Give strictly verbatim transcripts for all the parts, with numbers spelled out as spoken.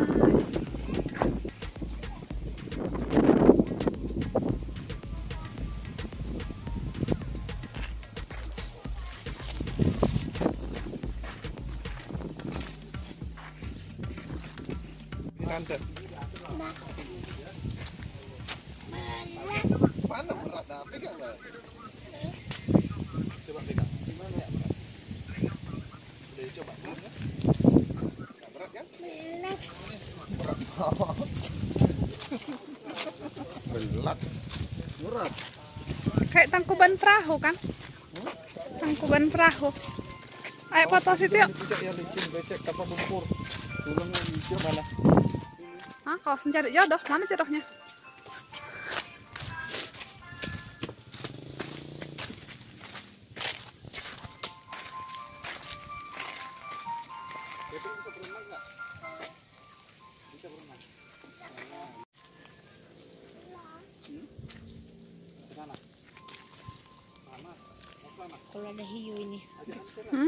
Tante. Mana berat dah? Pegang dah. Coba pegang. Gimana ya berat? Udah coba belum ya? Gak berat kan? Berat. Berat. Berat. Kayak tangkuban perahu kan? Tangkuban perahu. Ayo foto situ yuk. Tidak ya licin, becek, kapal lumpur. Tulangnya hijau mana? Ah, kau mencari jodoh, mana jodohnya? Besok bisa berenang nggak? Bisa berenang. Hmm? Ke sana. Panas. Mau sana. Kalau ada hiu ini. Hmm?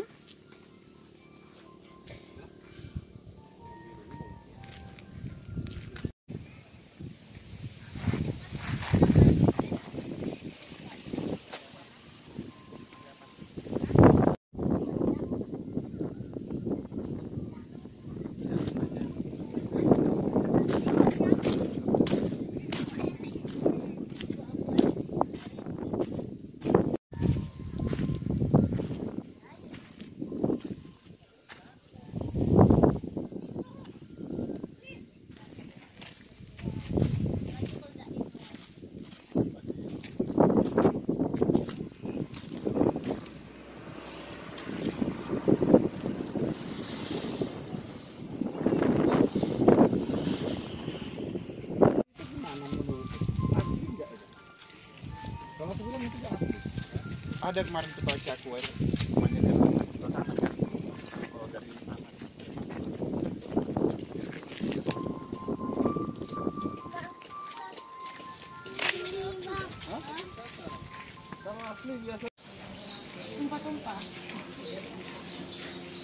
Ada kemarin tuh baca aku air temannya dari sana ke sana kan. Oh dari sana. Hah? Sama asli biasa. Tumpah-tumpah.